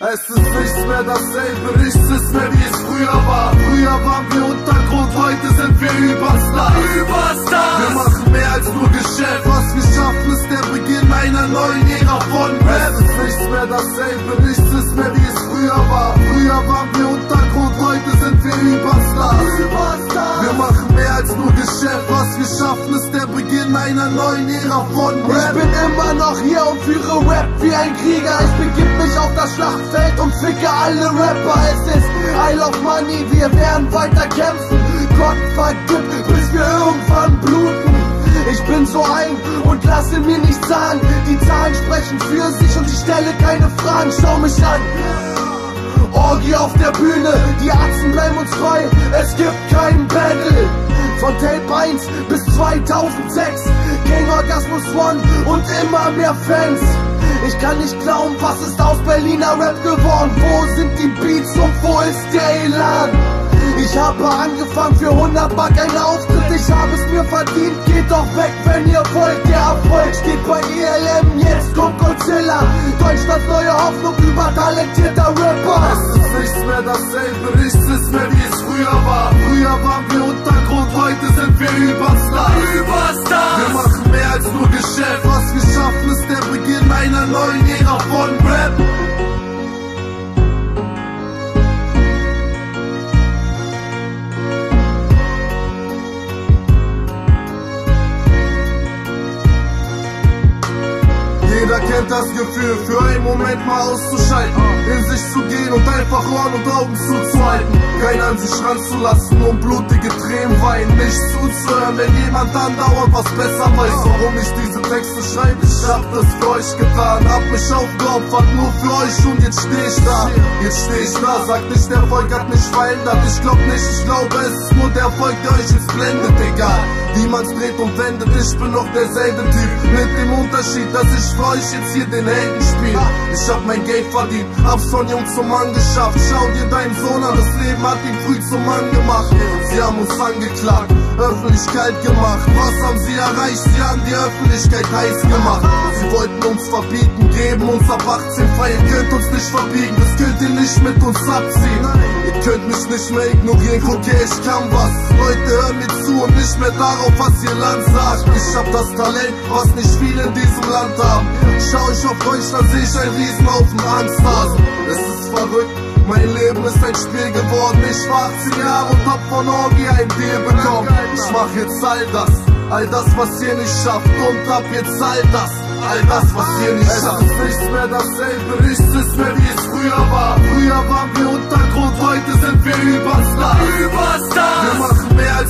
Es ist nichts mehr dasselbe, nichts ist mehr wie es früher war. Früher waren wir Untergrund, heute sind wir Überstar. Wir machen mehr als nur Geschäft. Was wir schaffen, ist der Beginn einer neuen Ära von Rap. Es ist nichts mehr dasselbe, nichts ist mehr wie es früher war. Früher waren wir Untergrund, heute sind wir Überstar. Wir machen mehr als nur Geschäft. Was wir schaffen, ist der Beginn einer neuen Ära von Rap. Ich bin immer noch hier und führe Rap wie ein Krieger. Ich begib mich auf das Schlachtfeld und ficke alle Rapper. Es ist I love money, wir werden weiter kämpfen. Gott vergibt, bis wir irgendwann bluten. Ich bin so ein und lasse mir nichts sagen. Die Zahlen sprechen für sich und ich stelle keine Fragen. Schau mich an. Orgie auf der Bühne, die Atzen bleiben uns treu. Es gibt keinen Battle. Von Tape 1 bis 2006 King Orgasmus One und immer mehr Fans. Ich kann nicht glauben, was ist aus Berliner Rap geworden. Wo sind die Beats und wo ist der Elan? Ich habe angefangen für 100 Back einen Auftritt. Ich habe es mir verdient, geht doch weg, wenn ihr wollt. Der Erfolg steht bei ELM, jetzt kommt Godzilla. Deutschlands neue Hoffnung, übertalentierter Rapper. Es ist nichts mehr dasselbe, nichts ist mehr wie es früher war. Früher waren wir Untergrund, heute sind wir Überstar. Wir machen mehr als nur Geschäft. Was wir schaffen, ist der Beginn einer neuen Ära von Rap. Jeder kennt das Gefühl, für einen Moment mal auszuschalten, in sich zu gehen und einfach Ohren und Augen zuzuhalten. Keinen an sich ranzulassen und blutige Tränen weinen. Nicht zuzuhören, wenn jemand andauernd was besser weiß. Warum ich diese Texte schreibe, ich hab das für euch getan. Hab mich aufgeopfert, nur für euch und jetzt steh ich da. Jetzt steh ich da, sagt nicht, der Erfolg hat mich verändert. Ich glaub nicht, ich glaube, es ist nur der Erfolg, der euch jetzt blendet. Egal, wie man's dreht und wendet, ich bin noch derselbe Typ. Mit dem Unterschied, dass ich für euch jetzt hier den Helden spiel. Ich hab mein Geld verdient, hab's von jung zum Mann geschafft. Schau dir deinen Sohn an, das Leben hat ihn früh zum Mann gemacht. Sie haben uns angeklagt, Öffentlichkeit gemacht. Was haben sie erreicht? Sie haben die Öffentlichkeit heiß gemacht. Sie wollten uns verbieten, geben uns ab 18 frei. Ihr könnt uns nicht verbiegen, das könnt ihr nicht mit uns abziehen. Ihr könnt mich nicht mehr ignorieren, guck her, ich kann was. Leute hören mir zu und nicht mehr darauf, was ihr Land sagt. Ich hab das Talent, was nicht viele in diesem Land haben. Schau ich auf Deutschland, seh ich einen Riesenhaufen Angsthasen. Es ist verrückt, mein Leben ist ein Spiel geworden. Ich war 18 Jahre und hab von Orgie ein Deal bekommen. Ich mach jetzt all das, was ihr nicht schafft. Und hab jetzt all das, was ihr nicht schafft. Es ist nichts mehr dasselbe, nichts ist mehr wie es früher war. Früher waren wir Untergrund, heute sind wir Überstar. Wir machen mehr